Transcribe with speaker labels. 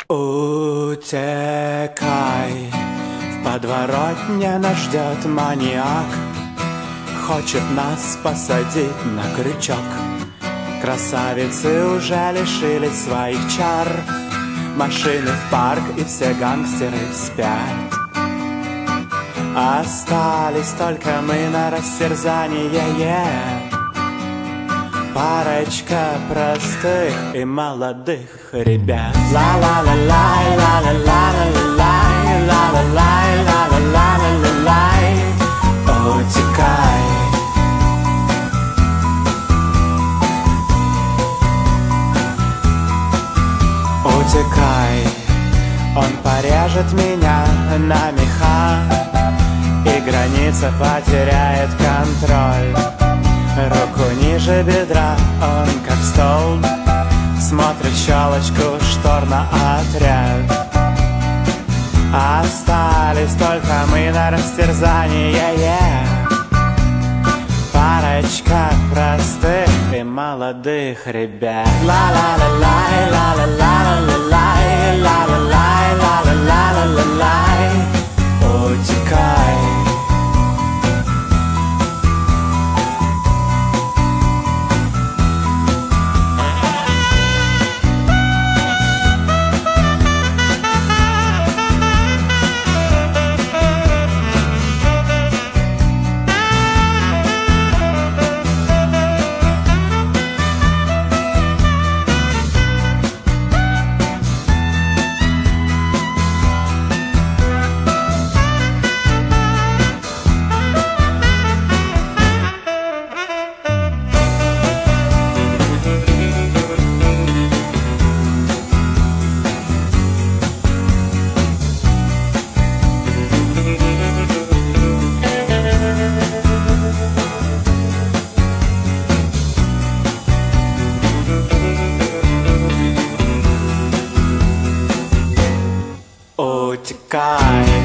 Speaker 1: Утекай, в подворотне нас ждет маньяк, хочет нас посадить на крючок. Красавицы уже лишились своих чар, машины в парк и все гангстеры спят. Остались только мы на растерзание, парочка простых и молодых ребят. Ла-ла-ла-лай, ла-ла-ла-ла-ла-лай, ла-ла-лай, ла-ла-ла-ла-лай, утекай. Утекай, он порежет меня на меха, и граница потеряет контроль. Руку ниже бедра, он как столб, смотрит в щелочку штор на отряд. Остались только мы на растерзание, парочка простых и молодых ребят. Ла-ла-ла-лай, ла-ла-ла-ла-ла-лай, ла-ла-лай, ла-ла-ла-ла-лай, утекай. Утекай.